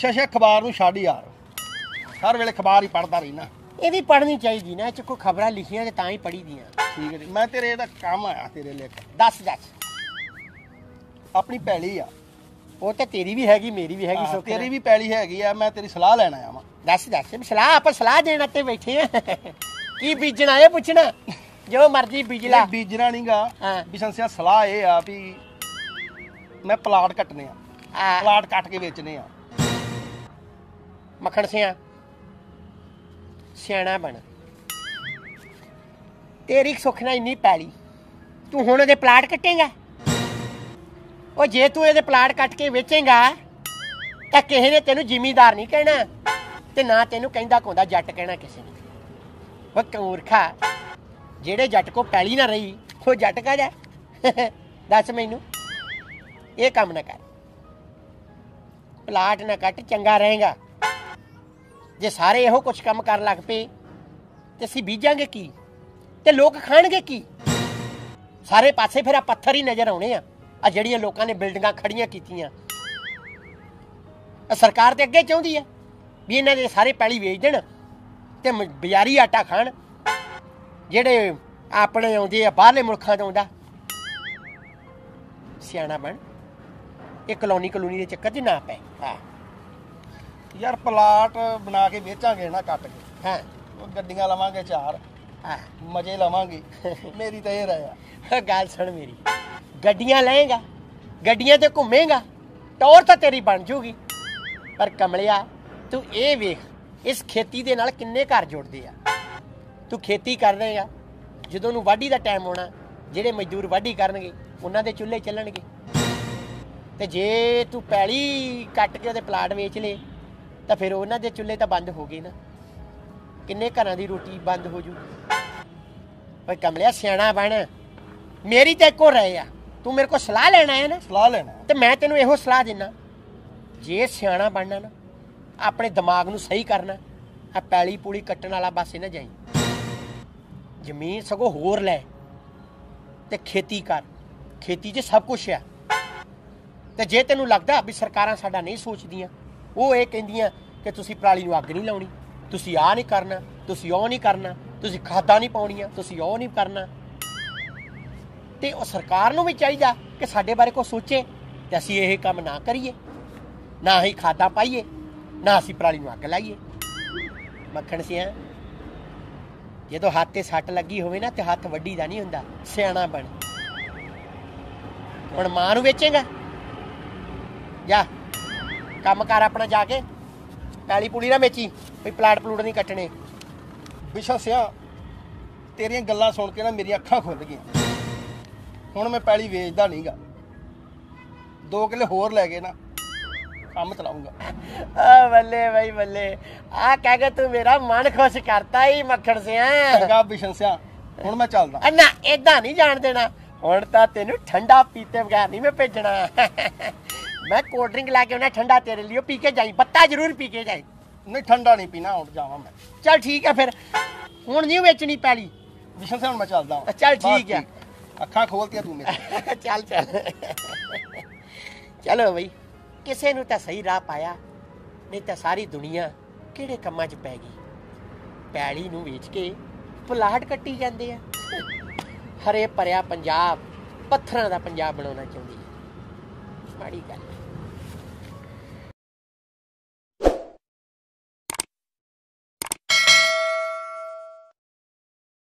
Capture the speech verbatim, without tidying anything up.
Visa Shah अखबार नूं छड्ड यार, हर वेले अखबार ही पढ़दा रहना। ये भी पढ़नी चाहिए ना, कोई खबरां लिखियां ते तां ही पढ़ी दियां। ठीक है जी, मैं तेरे दा काम आया तेरे लिए। दस दस अपनी पैली आ, वो तो तेरी भी हैगी मेरी भी हैगी, सुख तेरी भी पैली हैगी आ, मैं तेरी सलाह लेना आया वां। दस दस सलाह, आप सलाह देने ते बैठे हैं की बीजना है पुछना, जो मर्जी बीज ला। बीजना नहीं गा हाँ। बिशंसिया सलाह ये आ भी मैं प्लाट कटने आ, आ, प्लाट कट के बेचने आ। मक्खण सिया सियाना बन, तेरी सुख ना इन्नी पैली, तू हुण इहदे प्लाट कटेगा? ਉਹ ਜੇ ਤੂੰ ਇਹਦੇ ਪਲਾਟ ਕੱਟ ਕੇ ਵੇਚੇਂਗਾ ਤਾਂ ਕਿਸੇ ਨੇ ਤੈਨੂੰ ਜ਼ਿਮੀਂਦਾਰ ਨਹੀਂ ਕਹਿਣਾ ਤੇ ਨਾ ਤੈਨੂੰ ਕਹਿੰਦਾ ਕੋਂਦਾ ਜੱਟ ਕਹਿਣਾ ਕਿਸੇ ਨੇ। ਉਹ ਕਮੂਰਖਾ, ਜਿਹੜੇ ਜੱਟ ਕੋ ਪੈਲੀ ਨਾ ਰਹੀ ਉਹ ਜੱਟ ਕਾ ਜਾ? ਦੱਸ ਮੈਨੂੰ, ਇਹ ਕੰਮ ਨਾ ਕਰ, ਪਲਾਟ ਨਾ ਕੱਟ, ਚੰਗਾ ਰਹੇਗਾ। ਜੇ ਸਾਰੇ ਇਹੋ ਕੁਛ ਕੰਮ ਕਰਨ ਲੱਗ ਪਏ ਤੇ ਅਸੀਂ ਬੀਜਾਂਗੇ ਕੀ ਤੇ ਲੋਕ ਖਾਣਗੇ ਕੀ? ਸਾਰੇ ਪਾਸੇ ਫਿਰ ਆ ਪੱਥਰ ਹੀ ਨਜ਼ਰ ਆਉਣੇ ਆ। ਆ ਜਿਹੜੀਆਂ ਲੋਕਾਂ ਨੇ ਬਿਲਡਿੰਗਾਂ ਖੜੀਆਂ ਕੀਤੀਆਂ, ਸਰਕਾਰ ਤੇ ਅੱਗੇ ਚਾਹੁੰਦੀ ਹੈ ਵੀ ਇਹਨਾਂ ਦੇ ਸਾਰੇ ਪੈਲੀ ਵੇਚ ਦੇਣ ਤੇ ਬਾਜ਼ਾਰੀ ਆਟਾ ਖਾਣ, ਜਿਹੜੇ ਆਪਣੇ ਆਉਂਦੇ ਆ ਬਾਹਰਲੇ ਮੁਲਕਾਂ ਤੋਂ ਆਉਂਦਾ। ਸਿਆਣਾ ਬਣ, ਇਹ ਕਲੋਨੀ ਕਲੋਨੀ ਦੇ ਚੱਕਰ 'ਚ ਨਾ ਪੈ। ਹਾਂ यार प्लाट बना के बेचांगे ना कट के, हाँ गड्डियां लवांगे चार, हाँ मजे लवांगे। मेरी तो ये रहा गल सुन मेरी, गड्डियां लेगा, गड्डियां ते घूमेगा, टौर तो तेरी बन जूगी, पर कमलिया तू ये वेख इस खेती दे नाल किन्ने घर जुड़दे आ। तू खेती कर देगा, जदों नूं वाढी दा टाइम होना, ਜਿਹੜੇ मजदूर वाढी करनगे उन्हां दे चुੱਲ੍ਹੇ ਚੱਲਣਗੇ। ਤੇ ਜੇ ਤੂੰ ਪੈਲੀ ਕੱਟ ਕੇ ਉਹਦੇ ਪਲਾਟ ਵੇਚ ਲੇ ਤਾਂ ਫਿਰ ਉਹਨਾਂ ਦੇ ਚੁੱਲ੍ਹੇ ਤਾਂ ਬੰਦ ਹੋ ਗਏ ਨਾ, ਕਿੰਨੇ ਘਰਾਂ ਦੀ ਰੋਟੀ ਬੰਦ ਹੋ ਜੂਗੀ। ਪਰ ਕਮਲਿਆ ਸਿਆਣਾ ਬਣ, ਮੇਰੀ ਤਾਂ ਇੱਕੋ ਰਹੇ ਆ, ਤੂੰ ਮੇਰੇ ਕੋਲ ਸਲਾਹ ਲੈਣਾ ਹੈ ਨਾ, सलाह लेना ਤੇ ਮੈਂ ਤੈਨੂੰ ਇਹੋ ਸਲਾਹ ਦਿੰਦਾ, ਜੇ ਸਿਆਣਾ ਬਣਨਾ ਨਾ, ਆਪਣੇ ਦਿਮਾਗ ਨੂੰ ਸਹੀ ਕਰਨਾ, ਆ ਪੈਲੀ ਪੂਲੀ ਕੱਟਣ ਵਾਲਾ ਪਾਸੇ ਨਾ ਜਾਈ, ਜ਼ਮੀਨ ਸਗੋਂ ਹੋਰ ਲੈ ਤੇ ਖੇਤੀ ਕਰ। ਖੇਤੀ 'ਚ ਸਭ ਕੁਛ ਆ। ਤੇ ਜੇ ਤੈਨੂੰ ਲੱਗਦਾ ਵੀ ਸਰਕਾਰਾਂ ਸਾਡਾ ਨਹੀਂ ਸੋਚਦੀਆਂ, ਉਹ ਇਹ ਕਹਿੰਦੀਆਂ ਕਿ ਤੁਸੀਂ ਪਰਾਲੀ ਨੂੰ ਅੱਗ ਨਹੀਂ ਲਾਉਣੀ, ਤੁਸੀਂ ਆਹ ਨਹੀਂ ਕਰਨਾ, ਤੁਸੀਂ ਉਹ ਨਹੀਂ ਕਰਨਾ, ਤੁਸੀਂ ਖਾਦਾਂ ਨਹੀਂ ਪਾਉਣੀਆਂ, ਤੁਸੀਂ ਉਹ ਨਹੀਂ ਕਰਨਾ, ਤੇ ਉਹ ਸਰਕਾਰ ਨੂੰ ਵੀ ਚਾਹੀਦਾ ਕਿ ਸਾਡੇ ਬਾਰੇ ਕੁਛ ਸੋਚੇ ਤੇ ਅਸੀਂ ਇਹ ਕੰਮ ਨਾ ਕਰੀਏ, ਨਾ ਹੀ ਖਾਦਾਂ ਪਾਈਏ, ਨਾ ਅਸੀਂ ਪਰਾਲੀ ਨੂੰ ਅੱਗ ਲਾਈਏ। ਮੱਖਣ ਸਿਆ, ਜਦੋਂ ਹੱਥ ਤੇ ਸੱਟ ਲੱਗੀ ਹੋਵੇ ਨਾ ਤੇ ਹੱਥ ਵੱਢੀ ਦਾ ਨਹੀਂ ਹੁੰਦਾ। ਸਿਆਣਾ ਬਣ, ਹੁਣ ਮਾਂ ਨੂੰ ਵੇਚੇਗਾ? ਜਾ ਕੰਮ ਕਰ ਆਪਣਾ, ਜਾ ਕੇ ਪੈਲੀ ਪੂਲੀ ਨਾ ਵੇਚੀ, ਵੀ ਪਲਾਟ ਪਲੂਟ ਨਹੀਂ ਕੱਟਣੇ। बिशा सिया तेरियां गल्लां सुन के ना मेरी अखां खुल गईयां। हुण मैं पैली वेचदा नहीं गा, दो किले होर लै के ना काम चलाऊंगा। आ बल्ले भाई बल्ले, आ कह के तू मेरा मन खुश करता ही मक्खण सिया। चंगा बिशन सिया, हुण मैं चलदा। ना इदां नहीं जान देना, हुण तां तैनूं ठंडा पीते बगैर नहीं मैं भेजना। मैं कोल्ड ड्रिंक ला के आउणा ठंडा तेरे लिए, पी के जाई, बत्ता जरूर पी के जाई। नहीं ठंडा नहीं पीना, हुण जावां मैं। चल ठीक है, फिर हुण नहीं बेचनी पैली। बिशन सिया हुण मैं चलदा। चल ठीक है, अखां खोलतियां तू मेरी। चल चल चलो बई, किसे नूं तां सही राह पाया, नहीं तां सारी दुनिया किहड़े कम्मां 'च पै गई। पैली नूं वेच के पलाट कट्टी जांदे आ। हरे भरिया पंजाब पत्थरां दा पंजाब बनाउणा चाहुंदी है, माड़ी गल।